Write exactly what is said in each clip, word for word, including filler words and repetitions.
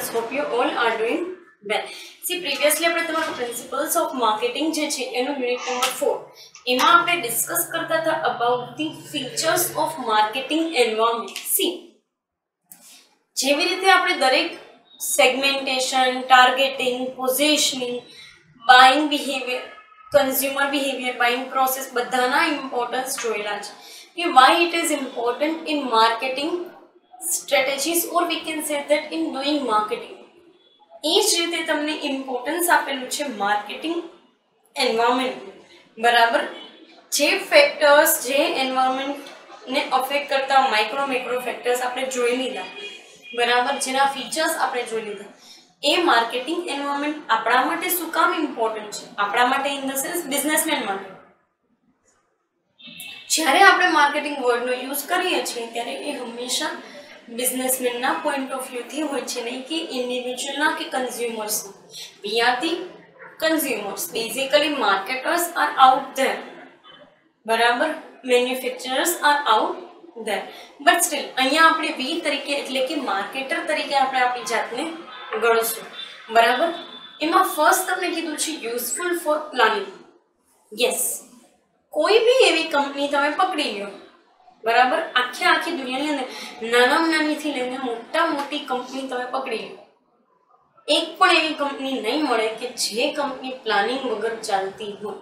students, hope you all are doing well. See, previously આપણે તમારું principles of marketing જે છે એનું unit number four એમાં આપણે ડિસ્કસ કરતા હતા about the features of marketing environment. See, જેવી રીતે આપણે દરેક segmentation, targeting, positioning, buying behavior, consumer behavior, buying process બધાના importance જોયેલા છે કે why it is important in marketing strategies, or we can say that in doing marketing. એ જ રીતે તમને ઇમ્પોર્ટન્સ આપેલું છે માર્કેટિંગ એન્વાયરમેન્ટ, બરાબર. જે ફેક્ટર્સ જે એન્વાયરમેન્ટને અફેક્ટ કરતા માઇક્રો મેક્રો ફેક્ટર્સ આપણે જોઈ લીધા, બરાબર, જેના ફીચર્સ આપણે જોઈ લીધા. એ માર્કેટિંગ એન્વાયરમેન્ટ આપણા માટે શું કામ ઇમ્પોર્ટન્ટ છે? આપણા માટે ઇન ધ સેન્સ બિઝનેસમેન માટે. જ્યારે આપણે માર્કેટિંગ વર્ડનો યુઝ કરીએ છીએ ત્યારે એ હંમેશા બિઝનેસમેનના પોઈન્ટ ઓફ વ્યૂથી હોય છે, નહીં કે ઇન્ડિવિજ્યુઅલના કે કન્ઝ્યુમર્સના. We are the consumers. Basically marketers are out there, બરાબર, manufacturers are out there. But still અહીંયા આપણે વી તરીકે એટલે કે માર્કેટર તરીકે આપણે આપણી જાતને ગણશું, બરાબર. એમાં ફર્સ્ટ તમને કીધું છે યુઝફુલ ફોર પ્લાનિંગ. યસ, કોઈ બી એવી કંપની તમે પકડી લો, બરાબર, આખે આખી દુનિયાની અંદર નાનામાં નાનીથી લઈને મોટા મોટી કંપની તમે પકડી લો, એક પણ એવી કંપની નહીં મળે કે જે કંપની પ્લાનિંગ વગર ચાલતી હોય,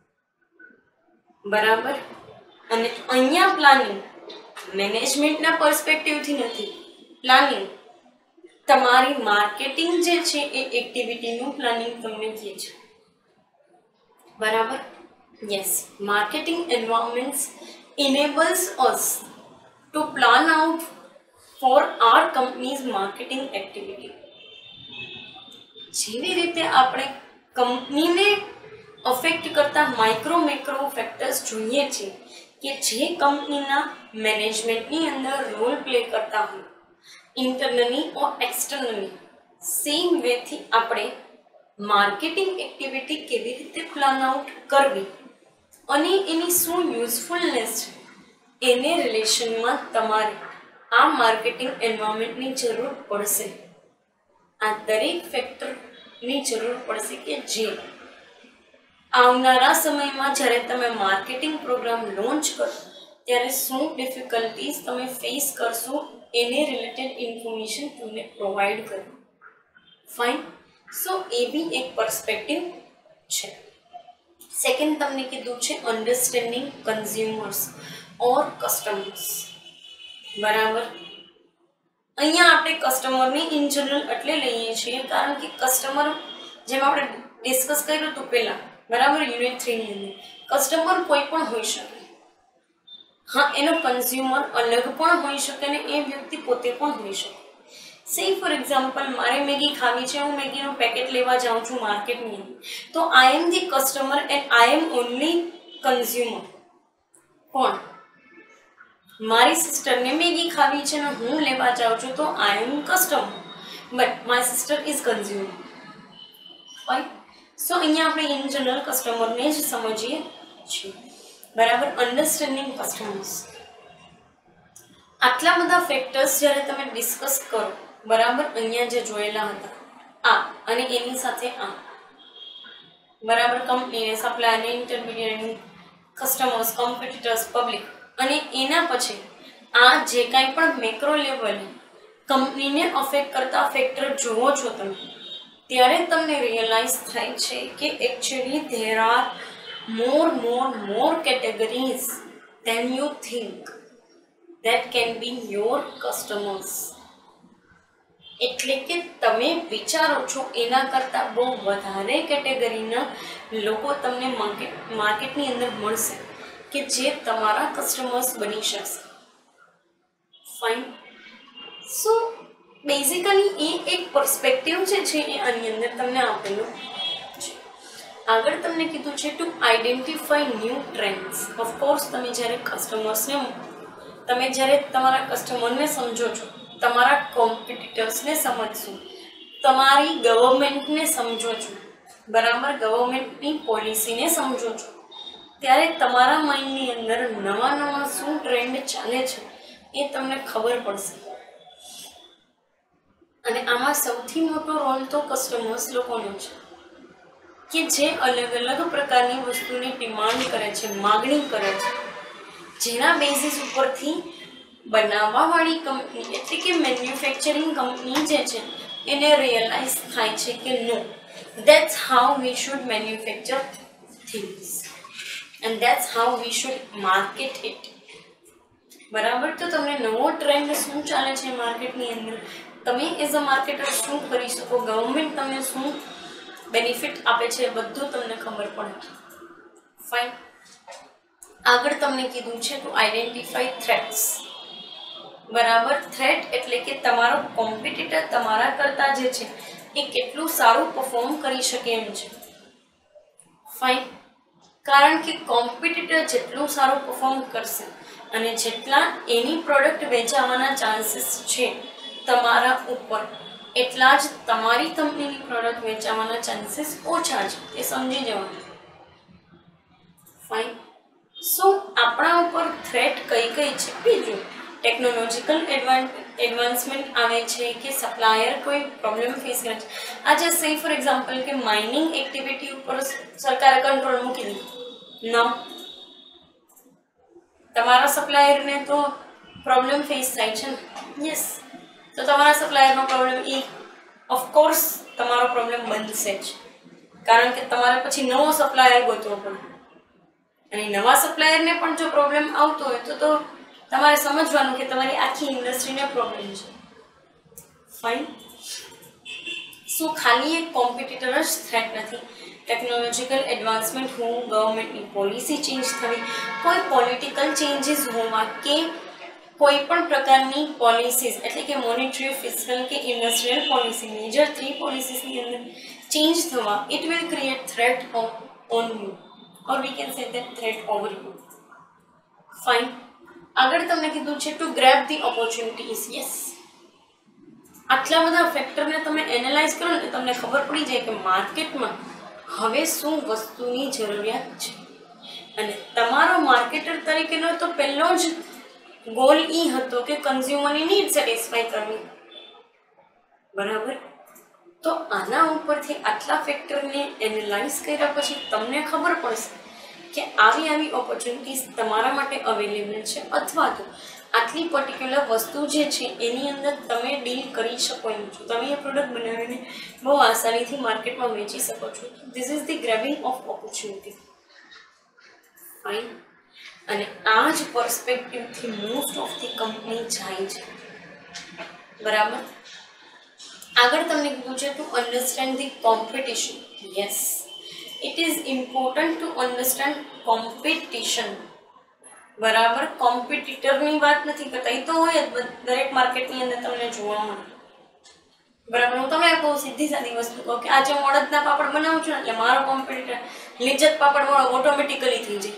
બરાબર. અને અહીંયા પ્લાનિંગ મેનેજમેન્ટના પર્સપેક્ટિવથી નથી. પ્લાનિંગ તમારી માર્કેટિંગ જે છે એ એક્ટિવિટીનું પ્લાનિંગ તમને કહે છે, બરાબર. Yes, marketing environments enables us to plan out for our company's marketing activity. જેવી રીતે આપણે કંપનીને અફેક્ટ કરતા માઇક્રો મેક્રો ફેક્ટર્સ જોઈએ છે કે જે કંપનીના મેનેજમેન્ટની અંદર રોલ પ્લે કરતા હોય ઇન્ટરનલી ઓર એક્સટર્નલી, સેમ વેથી આપણે માર્કેટિંગ એક્ટિવિટી કેવી રીતે પ્લાન આઉટ કરવી અને એની શું યુઝફુલનેસ છે એને રિલેશનમાં તમારે આ માર્કેટિંગ એન્વાયરમેન્ટની જરૂર પડશે. આ દરેક ફેક્ટરની જરૂર પડશે કે જે આવનારા સમયમાં જ્યારે તમે માર્કેટિંગ પ્રોગ્રામ લોન્ચ કરો ત્યારે શું ડિફિકલ્ટીઝ તમે ફેસ કરશો એને રિલેટેડ ઇન્ફોર્મેશન તમને પ્રોવાઈડ કરો. ફાઇન. સો એ બી એક પર્સપેક્ટિવ છે. સેકન્ડ તમને કીધું છે અન્ડરસ્ટેન્ડિંગ કન્ઝ્યુમર્સ ઓર કસ્ટમર્સ, બરાબર. અહીંયા આપણે કસ્ટમરને ઇન જનરલ એટલે લઈએ છીએ કારણ કે કસ્ટમર, જેમ આપણે ડિસ્કસ કર્યું હતું પહેલાં, બરાબર, યુનિટ થ્રીની અંદર, કસ્ટમર કોઈ પણ હોઈ શકે. હા, એનો કન્ઝ્યુમર અલગ પણ હોઈ શકે ને એ વ્યક્તિ પોતે પણ હોઈ શકે. સે ફોર એક્ઝામ્પલ, મારે મેગી ખાવી છે, હું મેગીનું પેકેટ લેવા જાઉં છું માર્કેટની અંદર, તો I am the customer and I am only consumer. પણ મારી સિસ્ટરને મેગી ખાવી છે ને હું લેવા જાઉં છું તો I am customer, but my sister is consumer. Right. So અહીંયા આપણે ઇન જનરલ કસ્ટમરને જ સમજીએ છીએ, બરાબર. Understanding customers. આટલા બધા ફેક્ટર્સ જ્યારે તમે ડિસ્કસ કરો, બરાબર, અહીંયા જે જોયેલા હતા આ અને એની સાથે આ, બરાબર, કંપનીને, સપ્લાયરને, ઇન્ટરમીડિયેટ, કસ્ટમર્સ, કોમ્પિટિટર્સ, પબ્લિક, અને એના પછી આ જે કાંઈ પણ મેક્રો લેવલે કંપનીને અફેક્ટ કરતા ફેક્ટર જુઓ છો તમે, ત્યારે તમને રિયલાઇઝ થાય છે કે actually there are more more more categories than you think that can be your customers. એટલે કે તમે વિચારો છો એના કરતાં બહુ વધારે કેટેગરીના લોકો તમને માર્કેટ માર્કેટની અંદર મળશે કે જે તમારા કસ્ટમર્સ બની શકશે. ફાઇન. સો બેઝિકલી એ એક પર્સપેક્ટિવ જે છે એ આની અંદર તમને આપેલું છે. આગળ તમને કીધું છે to identify new trends. Of course તમે જ્યારે કસ્ટમર્સને તમે જ્યારે તમારા કસ્ટમરને સમજો છો, તમારા કોમ્પિટિટર્સને સમજશો, તમારી ગવર્મેન્ટને સમજો છો, બરાબર, ગવર્મેન્ટની પોલિસીને સમજો છો, ત્યારે તમારા માઇન્ડની અંદર નવા નવા શું ટ્રેન્ડ ચાલે છે એ તમને ખબર પડશે. અને આમાં સૌથી મોટો રોલ તો કસ્ટમર્સ લોકોનો છે કે જે અલગ અલગ પ્રકારની વસ્તુની ડિમાન્ડ કરે છે, માગણી કરે છે, જેના બેઝિસ ઉપરથી બનાવવાવાળી કંપની એટલે કે મેન્યુફેક્ચરિંગ કંપની જે છે એને રિયલાઇઝ થાય છે કે no, that's how we should manufacture things and that's how we should market it. બરાબર. તો તમને નવો ટ્રેન્ડ શું ચાલે છે માર્કેટની અંદર, તમે એઝ અ માર્કેટર શું કરી શકો, ગવર્મેન્ટ તમને શું બેનિફિટ આપે છે, બધું તમને ખબર પડે. ફાઇન. આગળ તમને કીધું છે ટુ આઈડેન્ટિફાઈ થ્રેટ્સ. બરાબર. થ્રેટ એટલે કે તમારો કોમ્પિટિટર તમારા કરતા જે છે એ કેટલું સારું પરફોર્મ કરી શકે એમ છે. ફાઇન. કારણ કે કોમ્પિટિટર જેટલું સારું પરફોર્મ કરશે અને જેટલા એની પ્રોડક્ટ વેચાવાના ચાન્સીસ છે તમારા ઉપર, એટલા જ તમારી કંપનીની પ્રોડક્ટ વેચાવાના ચાન્સીસ ઓછા છે. એ સમજી જવાનું. ફાઇન. સો આપણા ઉપર થ્રેટ કઈ કઈ છે? બીજું ટેકનોલોજીકલ એડવાન્સમેન્ટ આવે છે કે સપ્લાયર કોઈ પ્રોબ્લેમ ફેસ કરે છે. આજે સે ફોર એક્ઝામ્પલ કે માઇનિંગ એક્ટિવિટી ઉપર સરકારે કંટ્રોલ મૂકી દીધો ન, તમારા સપ્લાયરને તો પ્રોબ્લેમ ફેસ થાય છે ને. યસ. તો તમારા સપ્લાયરનો પ્રોબ્લેમ એ ઓફકોર્સ તમારો પ્રોબ્લેમ બનશે જ, કારણ કે તમારે પછી નવો સપ્લાયર ગોતવો પડે અને નવા સપ્લાયરને પણ જો પ્રોબ્લેમ આવતો હોય તો તો તમારે સમજવાનું કે તમારી આખી ઇન્ડસ્ટ્રીને પ્રોબ્લેમ છે. ફાઇન. શું ખાલી એક કોમ્પિટિટર જ થ્રેટ નથી? ટેકનોલોજીકલ એડવાન્સમેન્ટ હોવું, ગવર્મેન્ટની પોલિસી ચેન્જ થવી, કોઈ પોલિટિકલ ચેન્જીસ હોવા કે કોઈ પણ પ્રકારની પોલિસીઝ એટલે કે મોનેટરી, ફિસ્કલ કે ઇન્ડસ્ટ્રીયલ પોલિસી, મેજર થ્રી પોલિસીસની અંદર ચેન્જ થવા, it will create threat on you or we can say that threat over you. Fine. આગળ તમને કીધું છે to grab the opportunities. Yes. આટલા બધા ફેક્ટરને તમે એનાલાઇઝ કરો ને તમને ખબર પડી જાય કે માર્કેટમાં હવે શું વસ્તુની જરૂરિયાત છે, અને તમારો માર્કેટર તરીકેનો તો પહેલો જ ગોલ એ હતો કે કન્ઝ્યુમરની નીડ સેટિસ્ફાઈ કરવી. બરાબર. તો આના ઉપરથી આટલા ફેક્ટરને એનાલાઇઝ કર્યા પછી તમને ખબર પડશે કે આવી આવી ઓપોર્ચ્યુનિટીઝ તમારા માટે અવેલેબલ છે, અથવા તો આટલી પર્ટિક્યુલર વસ્તુ જે છે એની અંદર તમે ડીલ કરી શકો એમ છો, તમે એ પ્રોડક્ટ બનાવીને બહુ આસાનીથી માર્કેટમાં વેચી શકો છો. This is the grabbing of opportunity. Fine. અને આ જ પર્સપેક્ટિવથી મોસ્ટ ઓફ ધી કંપની જાય છે. બરાબર. આગળ તમને કીધું છે to understand the competition. Yes. It is important to understand competition. બરાબર. કોમ્પિટિટરની વાત નથી કરતા, એ તો હોય જ દરેક માર્કેટની અંદર તમને જોવા મળે. બરાબર. હું તમને બહુ સીધી સાદી વસ્તુ કહું કે આજે હું અડદના પાપડ બનાવું છું ને એટલે મારો કોમ્પિટિટર લિજ્જત પાપડ વાળો ઓટોમેટિકલી થઈ જાય.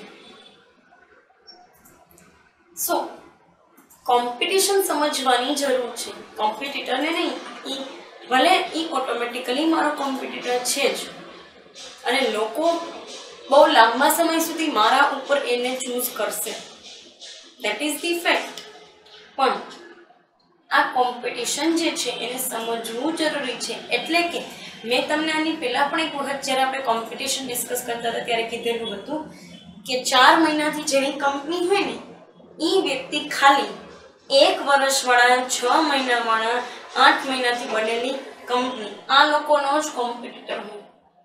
સો કોમ્પિટિશન સમજવાની જરૂર છે. કોમ્પિટિટરને નહીં, એ ભલે એ ઓટોમેટિકલી મારો કોમ્પિટિટર છે જ, અને લોકો બહુ લાંબા સમય સુધી મારા ઉપર એને ચૂઝ કરશે, દેટ ઇઝ ધી ફેક્ટ. પણ આ કોમ્પિટિશન જે છે એને સમજવું જરૂરી છે. એટલે કે મેં તમને આની પહેલાં પણ એક વખત જ્યારે આપણે કોમ્પિટિશન ડિસ્કસ કરતા હતા ત્યારે કીધેલું હતું કે ચાર મહિનાથી જેની કંપની હોય ને એ વ્યક્તિ ખાલી એક વર્ષવાળા, છ મહિનાવાળા, આઠ મહિનાથી બનેલી કંપની, આ લોકોનો જ કોમ્પિટિટર હોય.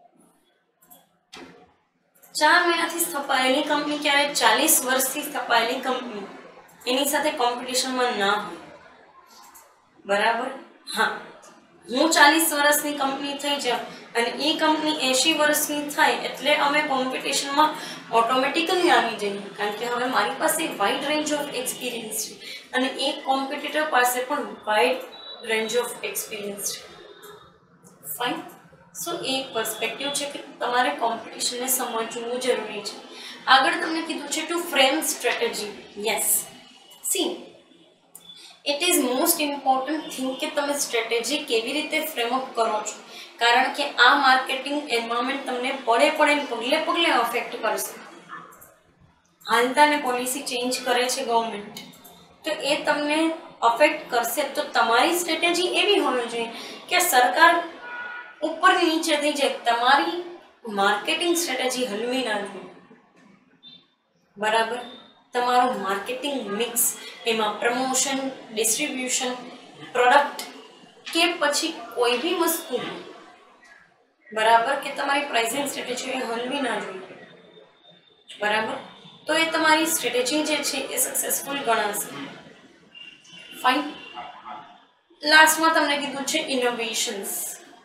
ચાર મહિનાથી સ્થપાયેલી કંપની ક્યારે ચાલીસ વર્ષથી સ્થપાયેલી કંપની એની સાથે કોમ્પિટિશનમાં ના હોય. બરાબર. હા, હું ચાલીસ વર્ષની કંપની થઈ જાઉં અને એ કંપની એંશી વર્ષની થાય એટલે અમે કોમ્પિટિશનમાં ઓટોમેટિકલી આવી જઈએ, કારણ કે હવે મારી પાસે વાઇડ રેન્જ ઓફ એક્સપિરિયન્સ છે અને એક કોમ્પિટિટર પાસે પણ વાઇડ રેન્જ ઓફ એક્સપિરિયન્સ છે. ફાઇન. સો એ પર્સપેક્ટિવ છે કે તમારે કોમ્પિટિશનને સમજવું જરૂરી છે. આગળ તમને કીધું છે to frame strategy. Yes. See, it is most important thing કે તમે સ્ટ્રેટેજી કેવી રીતે ફ્રેમઅપ કરો છો, કારણ કે આ માર્કેટિંગ એન્વાયરમેન્ટ તમને પડે પડે પગલે પગલે અફેક્ટ કરશે. હાલતાને પોલિસી ચેન્જ કરે છે ગવર્મેન્ટ, તો એ તમને અફેક્ટ કરશે તો તમારી સ્ટ્રેટેજી એવી હોવી જોઈએ કે સરકાર ઉપર નીચે થઈ જાય, તમારી માર્કેટિંગ સ્ટ્રેટેજી હલવી ના જોઈએ. બરાબર, તમારું માર્કેટિંગ મિક્સ, એમાં પ્રમોશન, ડિસ્ટ્રીબ્યુશન, પ્રોડક્ટ કે પછી કોઈ બી વસ્તુ, બરાબર, કે તમારી પ્રાઇસિંગ સ્ટ્રેટેજી હલવી ના જોઈએ. બરાબર, તો એ તમારી સ્ટ્રેટેજી જે છે એ સક્સેસફુલ ગણાશે. ફાઇન. લાસ્ટમાં તમને કીધું છે ઇનોવેશન્સ.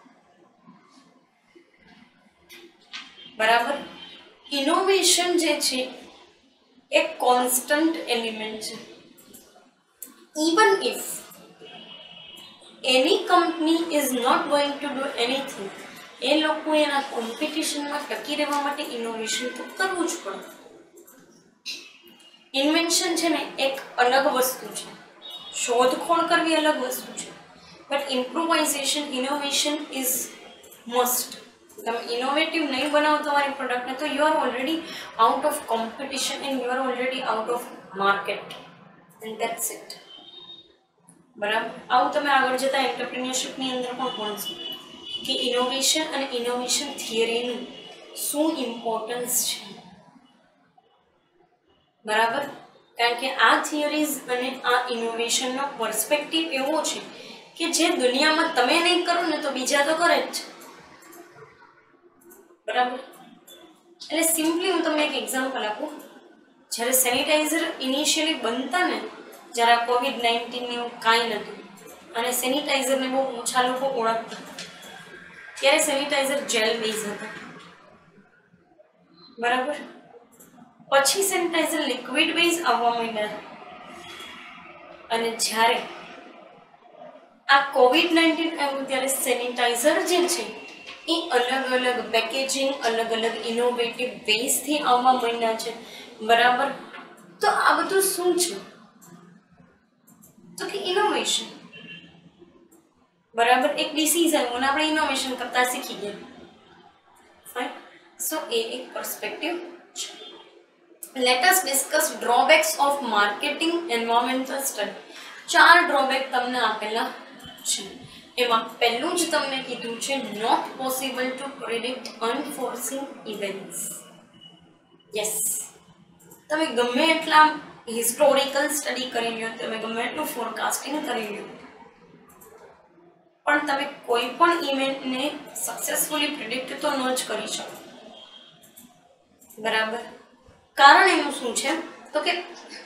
બરાબર, ઇનોવેશન જે છે એક કોન્સ્ટન્ટ એલિમેન્ટ છે. Even if any company is not going to do anything, એ લોકો એના કોમ્પિટિશનમાં ટકી રહેવા માટે ઇનોવેશન તો કરવું જ પડે. ઇન્વેન્શન છે ને એક અલગ વસ્તુ છે, શોધખોળ કરવી અલગ વસ્તુ છે, but improvisation, innovation is must. તમે ઇનોવેટિવ નહીં બનાવો તમારી પ્રોડક્ટને તો you are already out of competition and you are already out of market, and that's it. બરાબર, આવું તમે આગળ જતા એન્ટરપ્રિન્યોરશિપની અંદર પણ ભણશો કે ઇનોવેશન અને ઇનોવેશન થિયરીનું શું ઇમ્પોર્ટન્સ છે. બરાબર, કારણ કે આ થિયરીઝ અને આ ઇનોવેશનનો પર્સપેક્ટિવ એવો છે કે જે દુનિયામાં તમે નહીં કરો ને તો બીજા તો કરે જ છે. બરાબર, એટલે સિમ્પલી હું તમને એક એક્ઝામ્પલ આપું. જ્યારે સેનિટાઈઝર ઇનિશિયલી બનતા ને, જ્યારે કોવિડ નાઇન્ટીન એવું કાંઈ નહોતું અને સેનિટાઈઝરને બહુ ઓછા લોકો ઓળખતા, ત્યારે સેનિટાઈઝર જેલ બેઝ હતા. બરાબર, પછી સેનિટાઈઝર લિક્વિડ બેઝ આવવા માંડ્યા અને જ્યારે આ કોવિડ નાઇન્ટીન આવ્યું ત્યારે સેનિટાઈઝર જે છે એ અલગ અલગ પેકેજિંગ, અલગ અલગ ઇનોવેટિવ બેઝથી આવવા માંડ્યા છે. બરાબર, તો આ બધું શું છે? તો કે ઇનોવેશન. બરાબર, એક ડિસીઝ આવ્યું અને આપણે ઇનોવેશન કરતા શીખી ગયા. ફાઇન. સો એ એક પર્સપેક્ટિવ છે. Let us discuss drawbacks of marketing environmental study. ચાર ડ્રોબેક તમને આપેલા છે. એમાં પહેલું જ તમને કીધું છે not possible to predict unforeseen events. Yes, તમે ગમે એટલા હિસ્ટોરિકલ સ્ટડી કરી લો, તમે ગમે એટલું ફોરકાસ્ટિંગ કરી લો, પણ તમે કોઈ પણ ઇવેન્ટને સક્સેસફુલી પ્રિડિક્ટ તો ન જ કરી શકો. બરાબર, કારણ એનું શું છે તો કે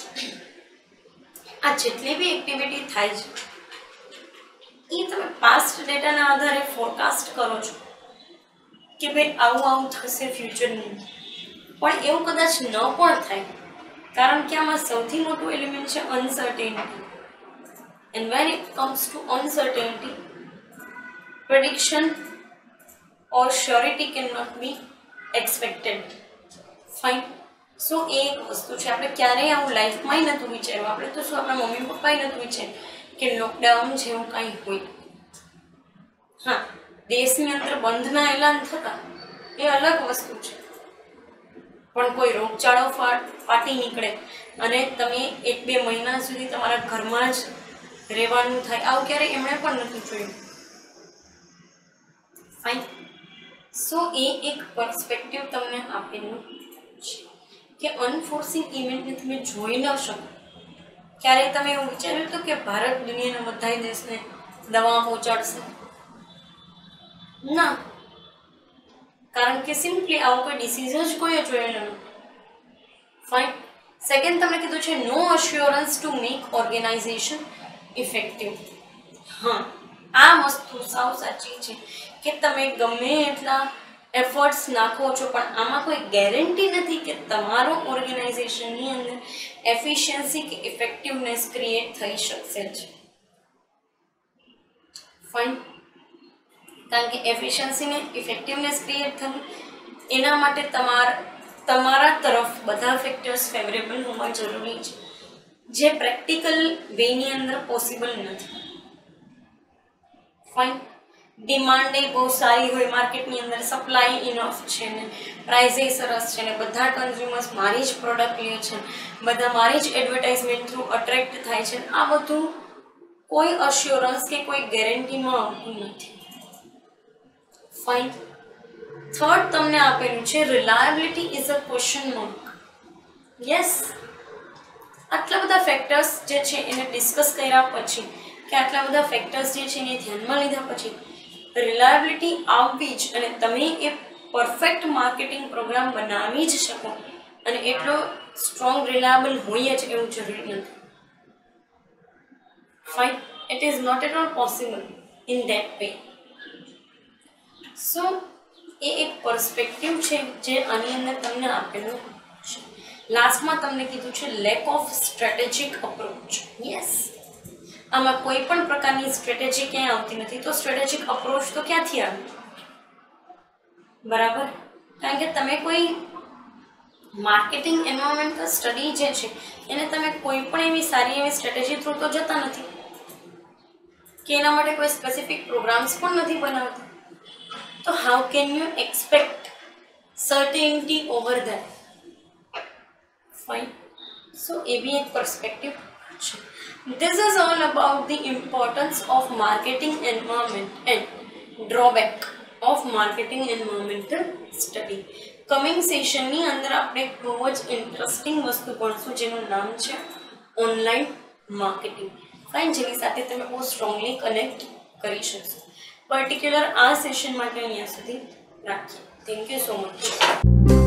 આ જેટલી બી એક્ટિવિટી થાય છે એ તમે પાસ્ટ ડેટાના આધારે ફોરકાસ્ટ કરો છો કે ભાઈ આવું આવું થશે ફ્યુચરની, પણ એવું કદાચ ન પણ થાય, કારણ કે આમાં સૌથી મોટું એલિમેન્ટ છે uncertainty. And when it comes to uncertainty, prediction or surety can not be expected. Fine. So એ એક વસ્તુ છે. આપણે ક્યારેય આવું લાઈફમાં નહોતું વિચાર્યું. આપણે તો શું આપણા મમ્મી પપ્પાએ નહોતું વિચાર્યું કે લોકડાઉન જેવું કાંઈ હોય. હા, દેશની અંદર બંધના એલાન થતા એ અલગ વસ્તુ છે, પણ કોઈ રોગચાળો ફાટી નીકળે અને તમે એક બે મહિના સુધી તમારા ઘરમાં જ રહેવાનું થાય, આવું ક્યારેય એમણે પણ નથી જોયું. ફાઇન. સો એ એક પર્સપેક્ટિવ તમને આપેલું છે કે અનફોર્સિંગ ઇવેન્ટને તમે જોઈ ન શકો. ક્યારેય તમે એવું વિચાર્યું હતું કે ભારત દુનિયાના બધા દેશને દવા પહોંચાડશે? ના, કારણ કે સિમ્પલી આવો કોઈ ડિસીઝ જ કોઈ જોયેલો નથી. ફાઇન. સેકન્ડ તમને કીધું છે no assurance to make organisation effective. હા, આ વસ્તુ સાવ સાચી છે કે તમે ગમે એટલા એફર્ટ્સ નાખો છો પણ આમાં કોઈ ગેરંટી નથી કે તમારો ઓર્ગેનાઇઝેશનની અંદર એફિશિયન્સી કે ઇફેક્ટિવનેસ ક્રિએટ થઈ શકશે જ. ફાઇન. કારણ કે એફિશિયન્સી ને ઇફેક્ટિવનેસ ક્રિએટ થવી એના માટે તમારા તમારા તરફ બધા ફેક્ટર્સ ફેવરેબલ હોવા જરૂરી છે, જે પ્રેક્ટિકલ વેની અંદર પોસિબલ નથી. ફાઇન. ડિમાન્ડ એ બહુ સારી હોય માર્કેટની અંદર, સપ્લાય ઇનફ છે ને, પ્રાઇઝે સરસ છે ને, બધા કન્ઝ્યુમર્સ મારી જ પ્રોડક્ટ લે છે, બધા મારી જ એડવર્ટાઇઝમેન્ટ થ્રુ અટ્રેક્ટ થાય છે, આ બધું કોઈ અશ્યોરન્સ કે કોઈ ગેરંટીમાં આવતું નથી. ફાઇન. થર્ડ તમને આપેલું છે reliability is a question mark. Yes, આટલા બધા ફેક્ટર્સ જે છે એને ડિસ્કસ કર્યા પછી કે આટલા બધા ફેક્ટર્સ જે છે એને ધ્યાનમાં લીધા પછી રિલાયબિલિટી આવવી જ અને તમે એ પરફેક્ટ માર્કેટિંગ પ્રોગ્રામ બનાવી જ શકો અને એટલો સ્ટ્રોંગ રિલાયબલ હોય જ એવું જરૂરી નથી. Fine, it is not at all possible in that way. So એ એક પર્સપેક્ટિવ છે જે આની અંદર તમને આપેલું છે. લાસ્ટમાં તમને કીધું છે lack of strategic approach. Yes, આમાં કોઈ પણ પ્રકારની સ્ટ્રેટેજી ક્યાંય આવતી નથી, તો સ્ટ્રેટેજિક અપ્રોચ તો ક્યાંથી આવે? બરાબર, કારણ કે તમે કોઈ માર્કેટિંગ એન્વાયરમેન્ટલ સ્ટડી જે છે એને તમે કોઈ પણ એવી સારી એવી સ્ટ્રેટેજી થ્રુ તો જતા નથી કે એના માટે કોઈ સ્પેસિફિક પ્રોગ્રામ્સ પણ નથી બનાવતા. તો how can you expect certainty over that? Fine. So એ બી એક પર્સપેક્ટિવ છે. This is all about the importance of marketing environment and drawback of marketing environmental study. Coming સેશનની અંદર આપણે બહુ જ ઇન્ટરેસ્ટિંગ વસ્તુ ભણશું જેનું નામ છે ઓનલાઈન માર્કેટિંગ. ફાઇન, જેની સાથે તમે બહુ સ્ટ્રોંગલી કનેક્ટ કરી શકશો. પર્ટિક્યુલર આ સેશન માટે અહીંયા સુધી રાખીએ. Thank you so much.